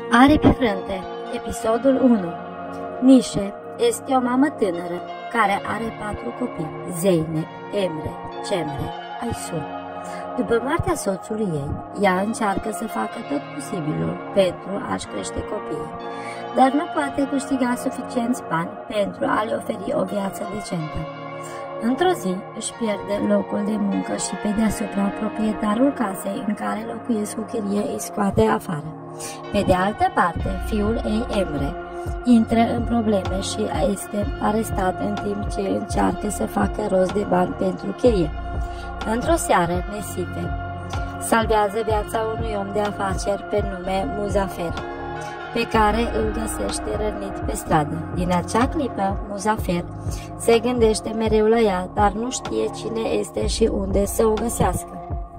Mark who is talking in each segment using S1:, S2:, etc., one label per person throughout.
S1: Aripi frânte, episodul 1. Nișe este o mamă tânără care are 4 copii, Zeynep, Emre, Cemre, Aysun. După moartea soțului ei, ea încearcă să facă tot posibilul pentru a-și crește copiii, dar nu poate câștiga suficienți bani pentru a le oferi o viață decentă. Într-o zi își pierde locul de muncă și pe deasupra proprietarul casei în care locuiesc cu chirie îi scoate afară. Pe de altă parte, fiul ei, Emre, intră în probleme și este arestat în timp ce încearcă să facă rost de bani pentru chirie. Într-o seară, Nesife salvează viața unui om de afaceri pe nume Muzafer, pe care îl găsește rănit pe stradă. Din acea clipă, Muzafer se gândește mereu la ea, dar nu știe cine este și unde să o găsească.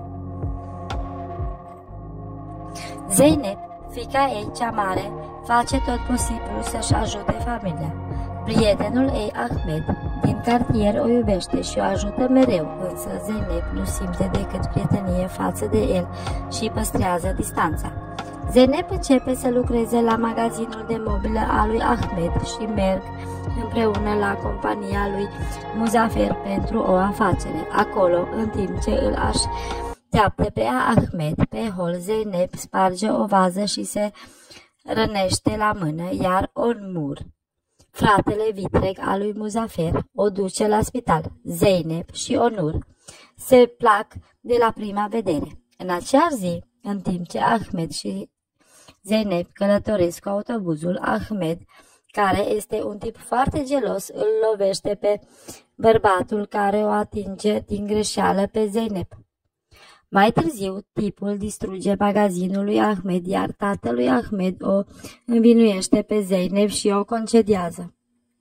S1: Zeynep, fiica ei cea mare, face tot posibilul să-și ajute familia. Prietenul ei, Ahmed, din cartier o iubește și o ajută mereu, însă Zeynep nu simte decât prietenie față de el și păstrează distanța. Zeynep începe să lucreze la magazinul de mobilă al lui Ahmed și merg împreună la compania lui Muzafer pentru o afacere. Acolo, în timp ce îl așteaptă pe Ahmed pe hol, Zeynep sparge o vază și se rănește la mână, iar Onmur, fratele vitreg al lui Muzafer, o duce la spital. Zeynep și Onur se plac de la prima vedere. În acea zi, în timp ce Ahmed și Zeynep călătoresc cu autobuzul, Ahmed, care este un tip foarte gelos, îl lovește pe bărbatul care o atinge din greșeală pe Zeynep. Mai târziu, tipul distruge magazinul lui Ahmed, iar tatălui Ahmed o învinuiește pe Zeynep și o concediază.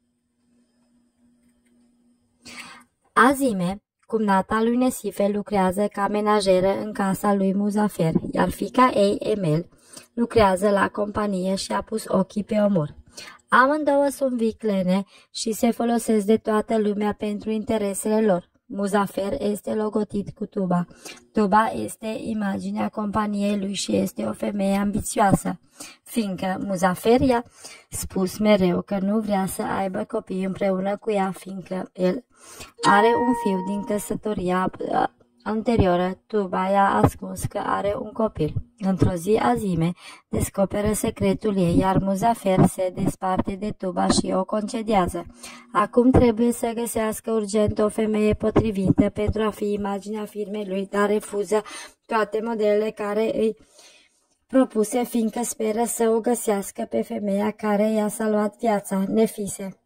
S1: Azime, cumnata lui Nesife, lucrează ca menajeră în casa lui Muzafer, iar fiica ei, Emel, lucrează la companie și a pus ochii pe Omur. Amândouă sunt viclene și se folosesc de toată lumea pentru interesele lor. Muzafer este logotit cu Tuba. Tuba este imaginea companiei lui și este o femeie ambițioasă, fiindcă Muzafer i-a spus mereu că nu vrea să aibă copii împreună cu ea, fiindcă el are un fiu din căsătoria anterioră. Tuba i-a ascuns că are un copil. Într-o zi, Azime descoperă secretul ei, iar Muzafer se desparte de Tuba și o concediază. Acum trebuie să găsească urgent o femeie potrivită pentru a fi imaginea firmei lui, dar refuză toate modelele care îi propuse, fiindcă speră să o găsească pe femeia care i-a salvat viața, Nefise.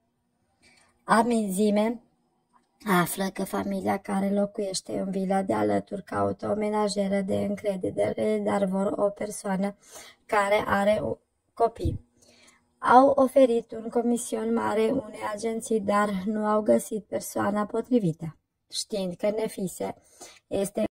S1: Azime află că familia care locuiește în vila de alături caută o menajeră de încredere, dar vor o persoană care are copii. Au oferit un comision mare unei agenții, dar nu au găsit persoana potrivită. Știind că Nefise este